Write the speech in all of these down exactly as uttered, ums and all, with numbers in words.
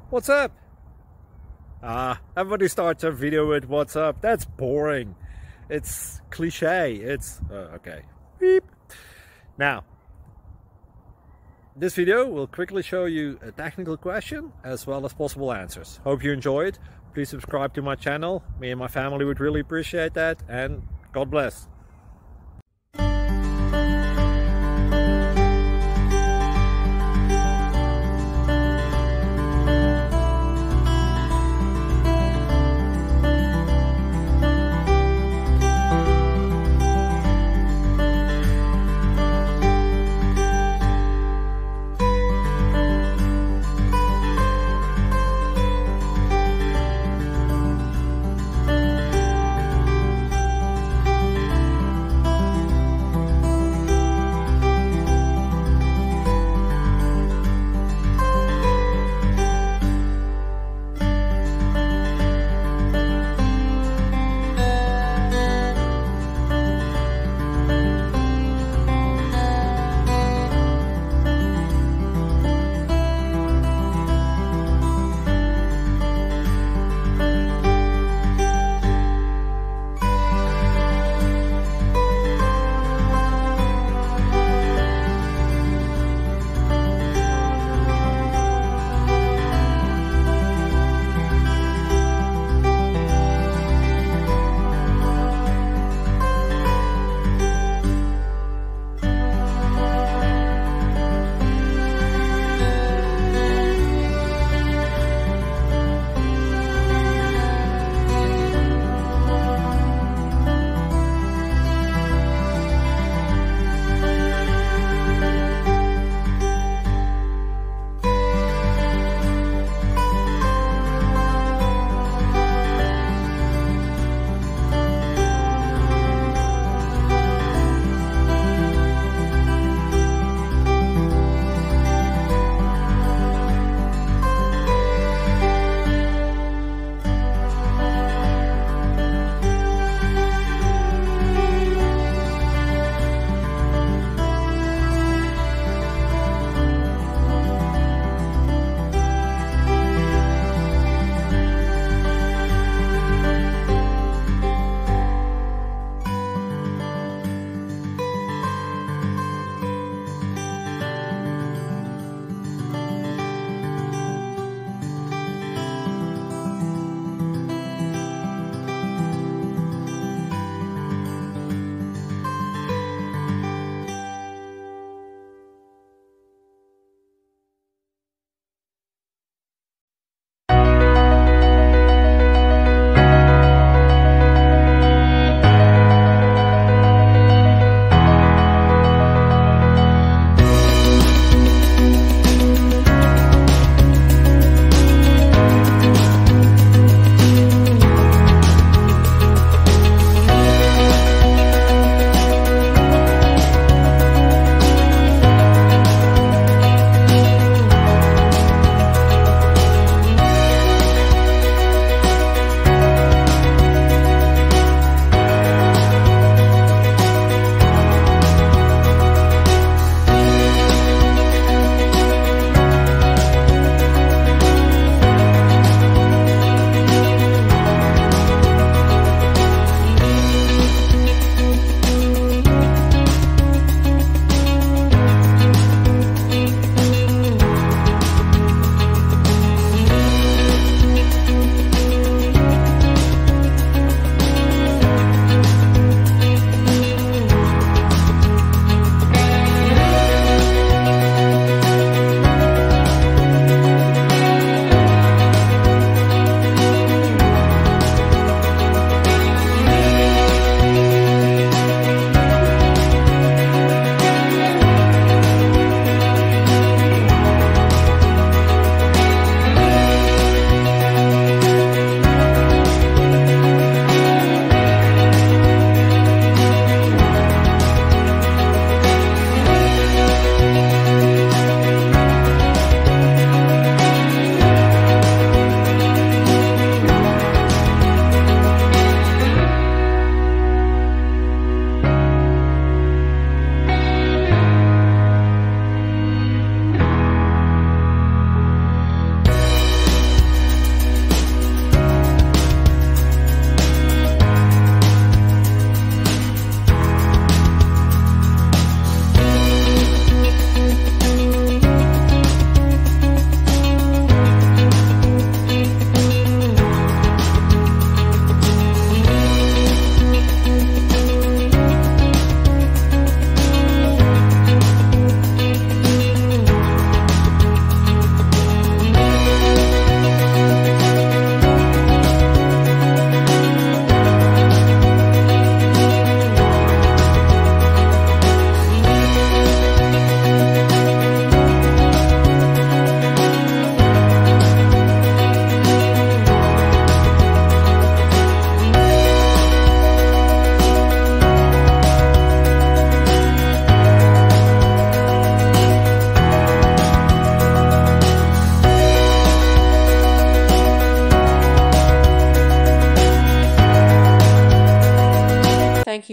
What's up? Ah, everybody starts a video with what's up. That's boring. It's cliche. It's uh, okay. Beep. Now, this video will quickly show you a technical question as well as possible answers. Hope you enjoy it. Please subscribe to my channel. Me and my family would really appreciate that, and God bless.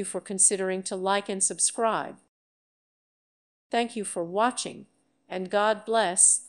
you for considering to like and subscribe. Thank you for watching, and God bless.